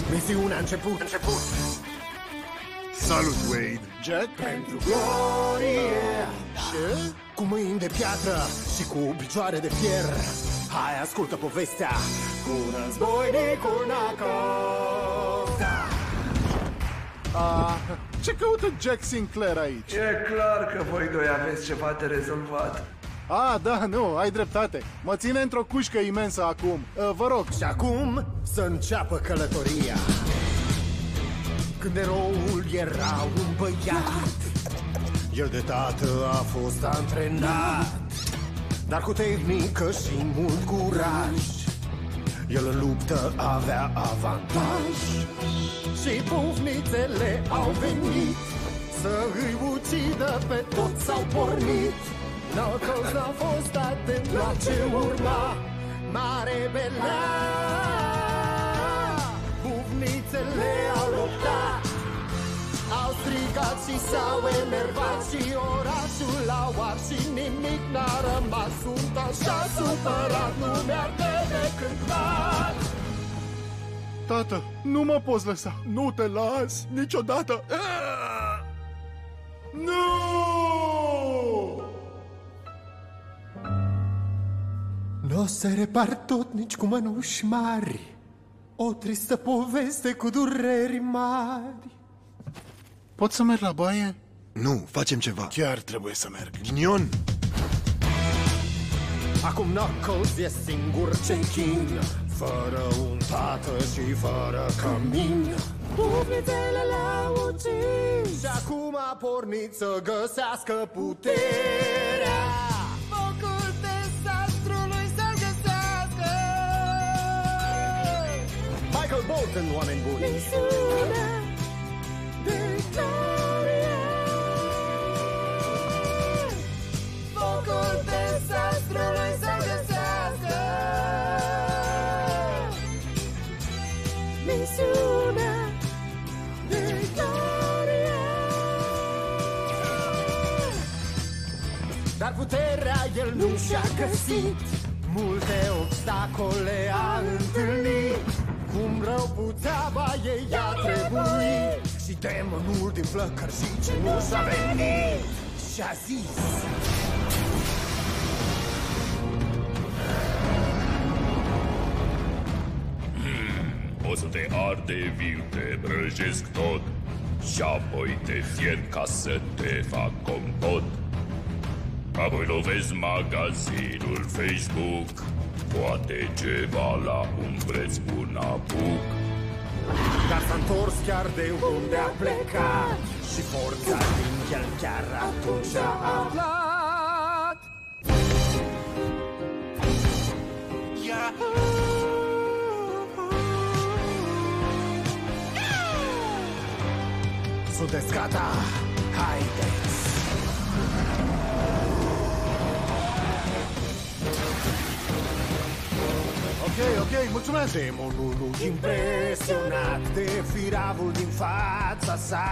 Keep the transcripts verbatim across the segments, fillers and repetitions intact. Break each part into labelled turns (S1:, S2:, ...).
S1: Misiunea a început, început.
S2: Salut, Wade.
S1: Jack? Pentru glorie. Ce? Cu mâini de piatră și cu picioare de fier. Hai, ascultă povestea cu războinicul Knuckles. Da.
S2: Ah, ce căută Jack Sinclair aici?
S3: E clar că voi doi aveți ceva de rezolvat.
S2: Ah, da, nu, ai dreptate. Mă ține într-o cușcă imensă acum. uh, Vă rog.
S1: Și acum să înceapă călătoria. Când eroul era un băiat, el de tată a fost antrenat, dar cu tehnică și mult curaj, el în luptă avea avantaj. Și bufnițele au venit să îi ucidă pe toți, s-au pornit. Knuckles n-a fost atent la ce urma, mare belea. Bufnițele au luptat, au strigat și s-au enervat, și orașul l-au ars și nimic n-a rămas. Sunt așa supărat, nu mi-ar de cântat.
S2: Tată, nu mă poți lăsa. Nu te las niciodată. Nu!
S1: N-o să repar tot nici cu mănuși mari, o tristă poveste cu dureri mari.
S2: Pot să merg la baie?
S4: Nu, facem ceva.
S2: Chiar trebuie să merg.
S4: Ghinion!
S1: Acum Knuckles e singur ce chin, fără un tată și fără cămin. Bufnițele l-au ucis și acum a pornit să găsească puterea. Focul dezastrului să-l găsească. Michael Bolton, oameni buni. Misiunea de glorie. Focul dezastrului să-l găsească. Misiunea de glorie. Dar puterea el nu și-a găsit, multe obstacole a întâlnit. Cum rău putea, ba ei a trebuit, și demonul din flăcărșice nu s-a venit și-a zis:
S5: O să te ard de viu, te brăjesc tot, și apoi te fier ca să te fac compot. Apoi lovesc magazinul Facebook, poate ceva la un preț bun apuc.
S1: Dar s-a întors chiar de unde a plecat, și forța din el chiar atunci a aflat. Sunteți gata? Haideți!
S2: Ok, ok, mulțumesc.
S1: Demonul impresionat de firavul din fața sa,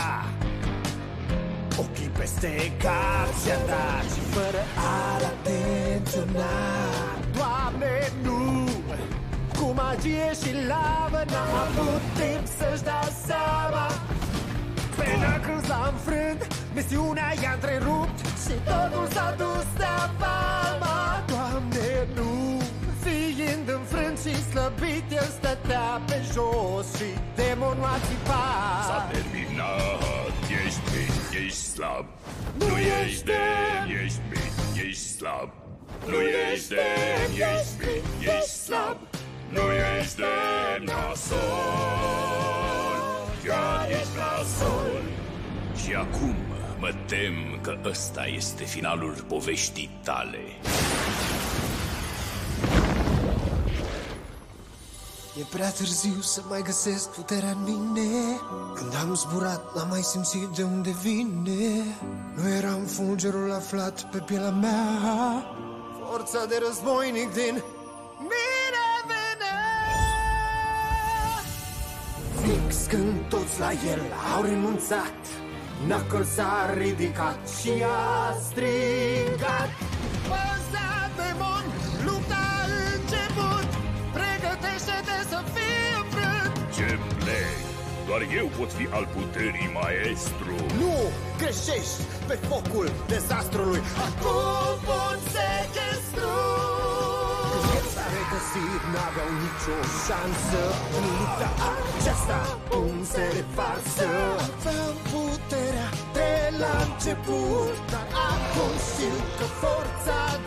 S1: ochii peste cap și-a dat și fără a-l atenționa. Doamne, nu! Cu magie și lavă n-a avut timp să-și dea seama. Pe Knuckles l-a înfrânt, misiunea i-a întrerupt și totul s-a dus de-a fama. Doamne, nu! Fiind înfrânt și slăbit, el stătea pe jos și demonul a țipat.
S5: S-a terminat, ești mic, ești slab. Nu ești demn, ești mic, ești slab. Nu ești demn, ești mic, ești slab. Nu ești demn, nasol. Chiar ești nasol. Și acum mă tem că ăsta este finalul poveștii tale.
S6: E prea târziu să mai găsesc puterea în mine. Când am zburat, n-am mai simțit de unde vine. Nu eram fulgerul aflat pe pielea mea, forța de războinic din mine venea.
S1: Fix când toți la el au renunțat, Knuckles s-a ridicat și a strigat: Păsa, demon, lupta a început, pregătește-te să fii înfrânt.
S5: ce plec. Doar eu pot fi al puterii maestru.
S1: Nu, greșești pe focul dezastrului. Acum pun sechestru. Când s-a regăsit, n-aveau nicio șansă. În lupta aceasta, cum se revarsă. Aveam puterea de la început, dar acum știu că forța